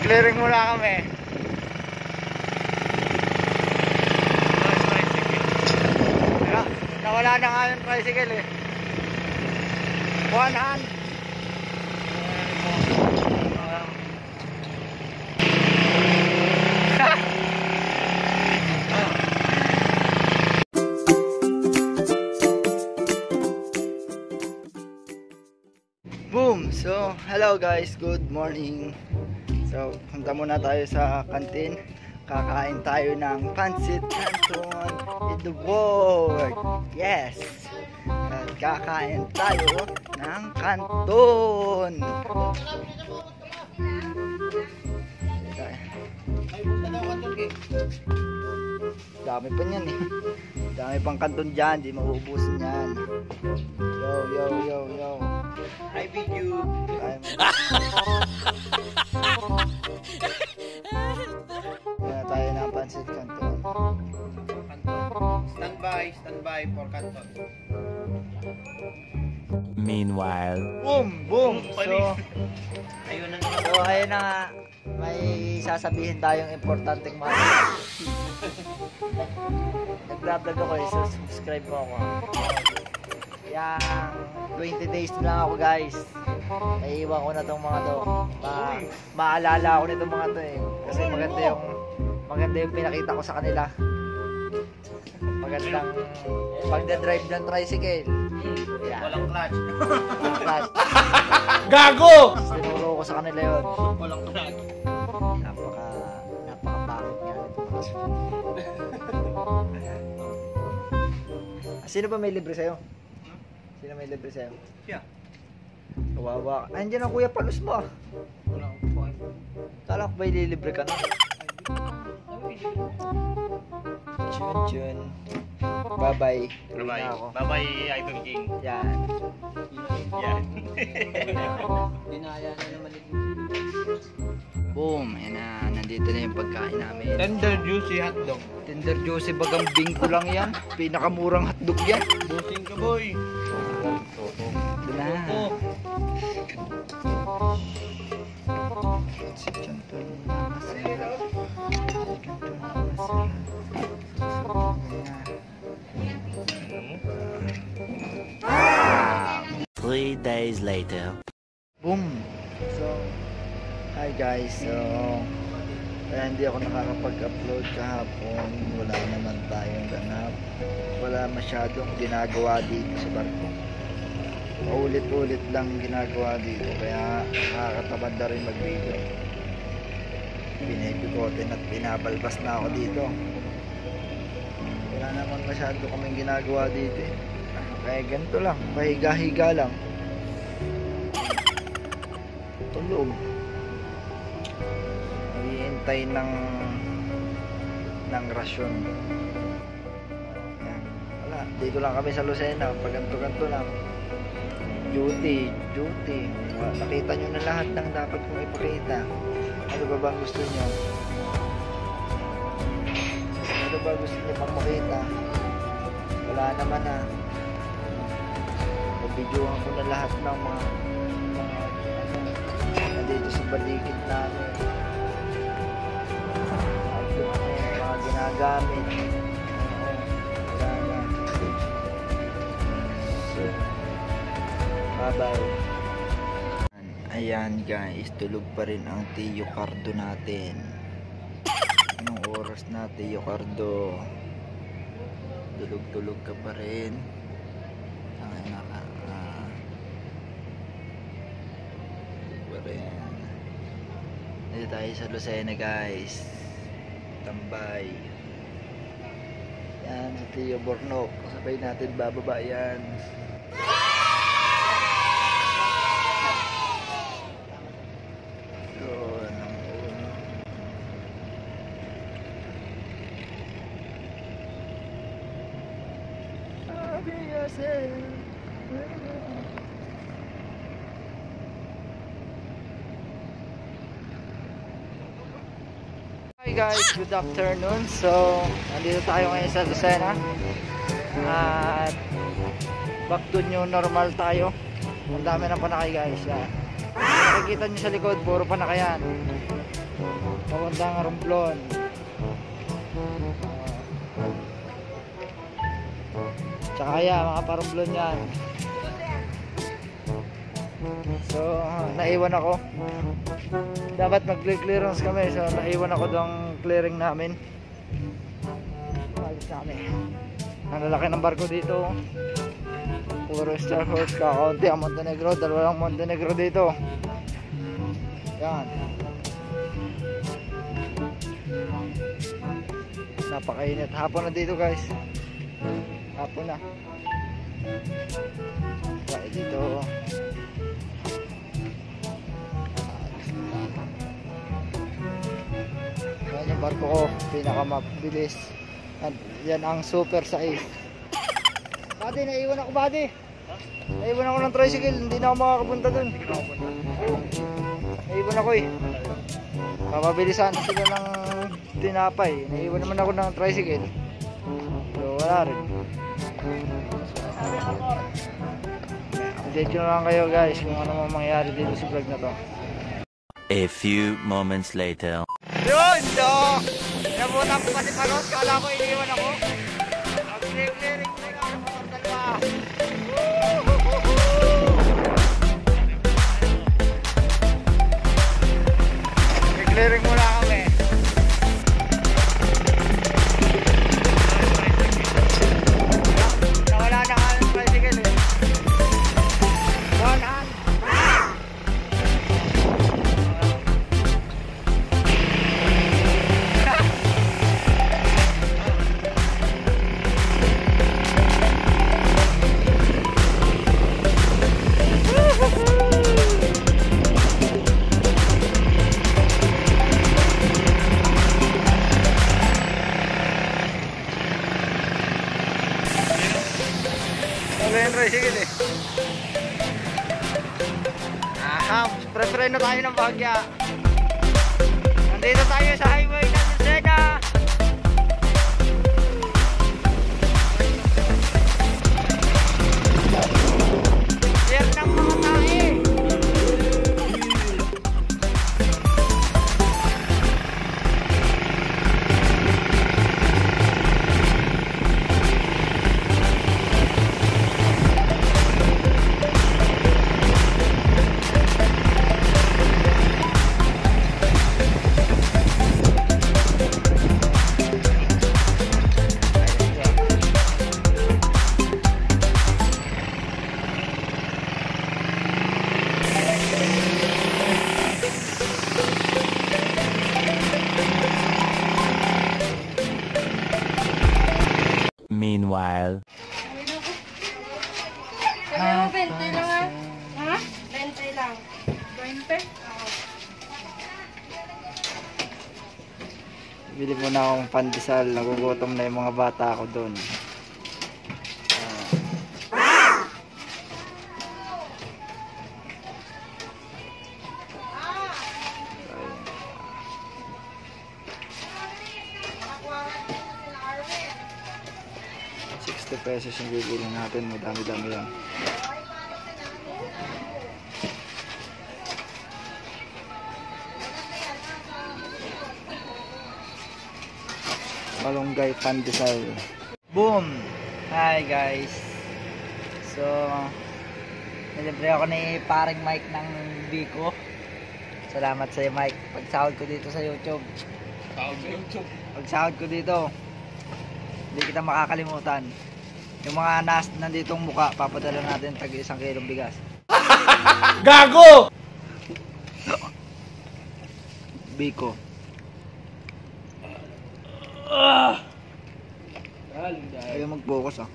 Mag-clearing muna kami. Nawala na nga yung tricycle eh. One hand. Boom! So, hello guys, good morning. So, punta muna tayo sa kantin. Kakain tayo ng Pancit Canton in the world. Yes! At kakain tayo ng kanton. Dami pa niyan eh. Dami pang kanton dyan, di mauubusin yan. Yo, yo, yo, yo. I beat you. Kaya tayo ng Pancit Canton. Standby for Canton. Meanwhile, Boom! So, Ayun na ayun na nga. May sasabihin tayong importanteng mga. Nag-vlog ako eh, so subscribe mo ako. Yang 20 days na lang ako guys. Naiiwan ko na tong mga to. Maalala ako nitong mga to eh. Kasi maganda yung pinakita ko sa kanila. Magandang pagdadrive ng tricycle. Yeah. Walang clutch. Walang clutch. Gago! Tinuro ko sa kanila yun. Walang clutch. Napakapangit nga. Sino ba may libre sa'yo? Sino may libre sa'yo? Yeah. Kawawa. Andiyan ang Kuya Palos mo ah. Wala akong point. Kala ko ba ililibre ka na? Chun. Bye-bye. Uwi na ako. Bye-bye, Idol King. Yan. Yan. Dinaya na naman ito. Boom. Yan na. Nandito na yung pagkain namin. Tender juicy hotdog. Tender Juicy bagang bingko lang yan. Pinakamurang hotdog yan. Busing ka, boy. Ito na. Three days later. Boom! So, hi guys. So, kaya hindi ako nakakapag-upload kahapon. Wala naman tayong ganap. Wala masyadong ginagawa dito sa barko. Paulit-ulit lang ginagawa dito. Kaya nakakatamad na rin mag-video. Binibikotin at binabalbas na ako dito. Wala naman masyado kaming ginagawa dito eh. Kaya ganito lang, pahiga-higa lang. Tulog. Hihintay ng rasyon. Yan. Wala, dito lang kami sa Lucena, paganto-ganto lang. Duty. Nakita nyo na lahat ng dapat kong ipakita. Ano ba bang gusto nyo? Ano ba gusto nyo pang makita? Wala naman na. Nabidyohan ko na lahat ng mga nandito sa baligid namin. Mga ginagamit. So, bye-bye. Ayan guys, tulog pa rin ang Tio Cardo natin. Anong oras na Tio Cardo? Tulog ka pa rin. Dito tayo sa Lucena guys. Tambay. Yan si Tio Bornok. Sabay natin bababa yan. Yun ang uno. Sabi kasi hi guys, good afternoon. So, nandito tayo ngayon sa Lucena. At back to new normal tayo. Ang dami ng panakay guys. Yan. Nakikita nyo sa likod, puro panakayan. papuntang Romblon. Tsaka yan, mga paromblon yan. So, naiwan ako. Dapat mag-clearance kami. So, naiwan ako ng clearing namin. Malis kami. Ang lalaki ng barko dito. Puro Star Horse, kakaunti ang Montenegro. Dalawa lang Montenegro dito. Yan. Napakainit. Hapon na dito guys. Hapon na. Kaya dito. Yan yung barko ko. Pinakamabilis. Yan ang super size. Buddy, naiwan ako buddy. Naiwan ako ng tricycle. Hindi na ako makakapunta dun. Naiwan ako eh. Papabilisan sila ng tinapay. Naiwan naman ako ng tricycle. So wala rin. Update nyo lang kayo guys kung ano mang mangyari dito sa vlog na to. A few moments later. Yun! So, nabutan ko pa si Paros. Kala ko iniwan ako. Mag-clearing ko na ako ng dalawa. Mag-clearing muna kami. Nawala na ka ng tricycle eh. One hand. Tricycle eh. Pre-preno tayo ng Bagya. Nandito tayo sa highway ng Lucena. Clear ng mga tae. Meanwhile. Kaya mo 20 lang ah. Ha? 20 lang. 20? Oo. Bili muna akong pandesal. Nagugutom na yung mga bata ko doon. Pesos yung bibili natin, madami-dami yan. Malunggay pandesal. Boom! Hi guys. So, nilibre ako ni paring Mike ng Biko. Salamat sa iyo Mike. Pagsahod ko dito sa YouTube. Pagsahod ko dito, hindi kita makakalimutan. Yung mga nanditong muka, papadala natin tag 1 kilong bigas. Gago! Biko. Ayaw mag-focus ah.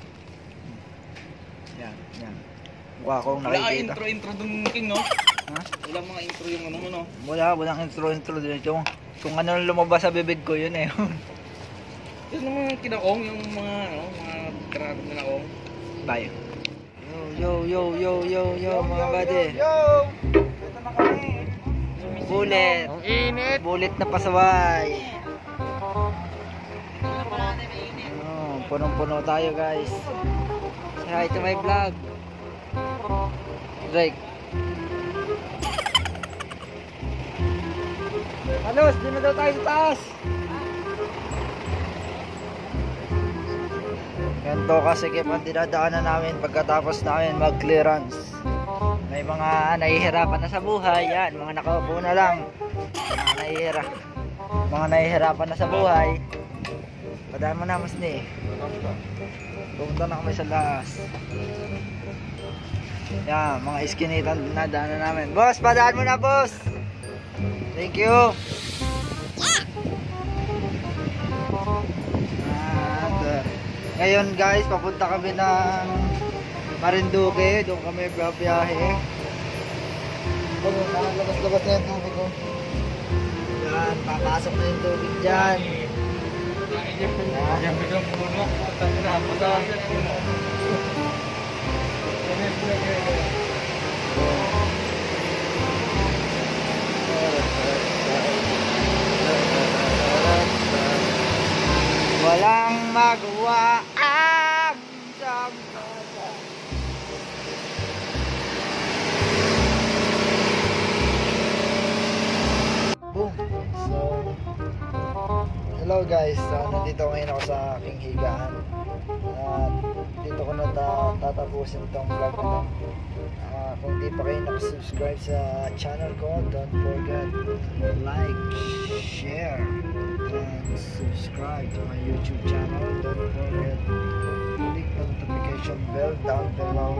Yan, yan. Mukha kong nakikita. Wala intro dun King no? Ha? Wala mga intro yung ano mo no? Walang intro din. Kung ano lumabas sa bibig ko yun eh. Yung mga kinaong, yung mga ano, mga karatong kinaong. Bye. Yo, mga buddy. Ito na kami. Bullet. Ang init. Bullet na pasaway. Punong-puno tayo guys. Say hi to my vlog. Drake. Alos, di na daw tayo sa taas. Ganito kasi ang dinadaanan namin pagkatapos namin mag-clearance. May mga nahihirapan na sa buhay. Yan, mga nakaupo na lang. Mga nahihirapan na sa buhay. Padaan mo na, mas ni. Pumunta na kami sa laas. Yan, mga iskinitan na daanan namin. Boss, padaan mo na, boss. Thank you. Ngayon guys, papunta kami ng Marinduque. Doon kami biyahe. Labas-labas na yung tubig ko. Yan, papasok na yung tubig dyan. Walang magawa ang damdamin. Boom! So, hello guys. Nandito ngayon ako sa aking higaan. At dito ko na tatapusin itong vlog na to. Kung di pa kayo nakasubscribe sa channel ko, don't forget like, share, and subscribe to my YouTube channel. Don't forget click the notification bell down below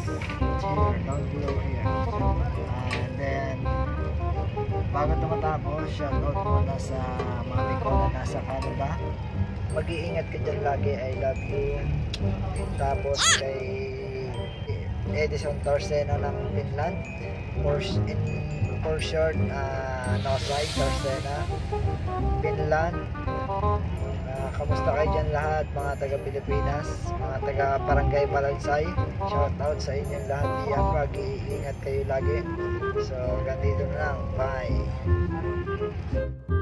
here. And then bago ito matapos, shoutout muna sa mami ko na nasa Canada. Mag-iingat ka dyan lagi. I love you. Tapos kay Edison Torsena ng Finland, for short, Nosai Torsena, Finland. Kamusta kayo dyan lahat, mga taga Pilipinas, mga taga Barangay Malansay? Shout out sa inyong lahat diyan. Mag-iingat kayo lagi. So ganito na lang. Bye.